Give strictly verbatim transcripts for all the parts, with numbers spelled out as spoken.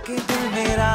के दिल मेरा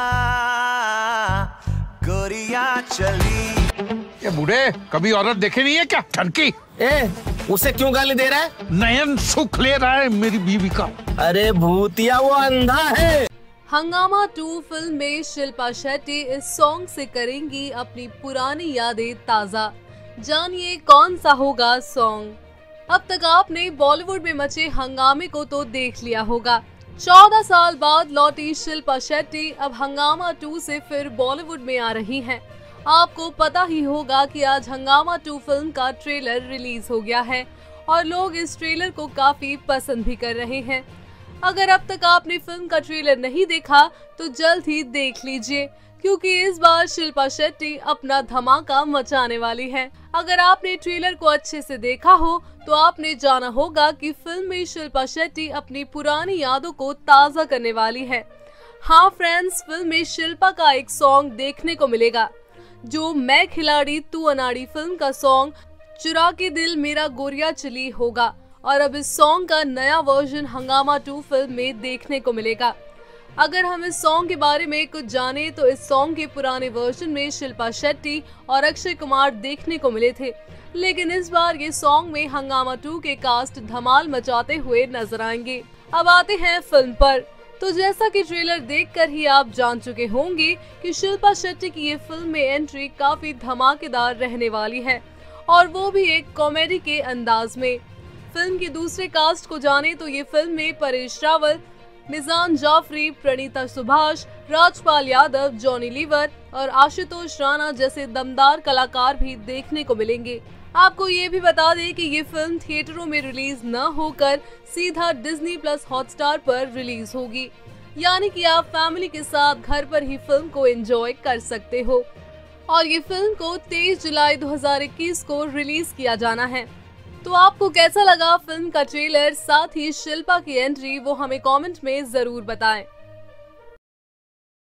गोरिया चली। ये बूढ़े कभी औरत देखे नहीं है क्या? ठनकी ए, उसे क्यों गाली दे रहा है? नयन सुख ले रहा है मेरी बीवी का। अरे भूतिया, वो अंधा है। हंगामा टू फिल्म में शिल्पा शेट्टी इस सॉन्ग से करेंगी अपनी पुरानी यादें ताजा। जानिए कौन सा होगा सॉन्ग। अब तक आपने बॉलीवुड में मचे हंगामे को तो देख लिया होगा। चौदह साल बाद लौटी शिल्पा शेट्टी अब हंगामा टू से फिर बॉलीवुड में आ रही हैं। आपको पता ही होगा कि आज हंगामा टू फिल्म का ट्रेलर रिलीज हो गया है और लोग इस ट्रेलर को काफी पसंद भी कर रहे हैं। अगर अब तक आपने फिल्म का ट्रेलर नहीं देखा तो जल्द ही देख लीजिए, क्योंकि इस बार शिल्पा शेट्टी अपना धमाका मचाने वाली हैं। अगर आपने ट्रेलर को अच्छे से देखा हो तो आपने जाना होगा कि फिल्म में शिल्पा शेट्टी अपनी पुरानी यादों को ताजा करने वाली है। हाँ फ्रेंड्स, फिल्म में शिल्पा का एक सॉन्ग देखने को मिलेगा जो मैं खिलाड़ी तू अनाड़ी फिल्म का सॉन्ग चुरा के दिल मेरा गोरिया चली होगा और अब इस सॉन्ग का नया वर्जन हंगामा टू फिल्म में देखने को मिलेगा। अगर हम इस सॉन्ग के बारे में कुछ जाने तो इस सॉन्ग के पुराने वर्जन में शिल्पा शेट्टी और अक्षय कुमार देखने को मिले थे, लेकिन इस बार ये सॉन्ग में हंगामा टू के कास्ट धमाल मचाते हुए नजर आएंगे। अब आते हैं फिल्म पर। तो जैसा कि ट्रेलर देखकर ही आप जान चुके होंगे कि शिल्पा शेट्टी की ये फिल्म में एंट्री काफी धमाकेदार रहने वाली है और वो भी एक कॉमेडी के अंदाज में। फिल्म के दूसरे कास्ट को जाने तो ये फिल्म में परेश रावल, मिजान जाफरी, प्रणीता सुभाष, राजपाल यादव, जॉनी लीवर और आशुतोष राणा जैसे दमदार कलाकार भी देखने को मिलेंगे। आपको ये भी बता दें कि ये फिल्म थिएटरों में रिलीज न होकर सीधा डिज्नी प्लस हॉटस्टार पर रिलीज होगी, यानी कि आप फैमिली के साथ घर पर ही फिल्म को एंजॉय कर सकते हो। और ये फिल्म को तेईस जुलाई दो हज़ार इक्कीस को रिलीज किया जाना है। तो आपको कैसा लगा फिल्म का ट्रेलर, साथ ही शिल्पा की एंट्री, वो हमें कमेंट में जरूर बताएं।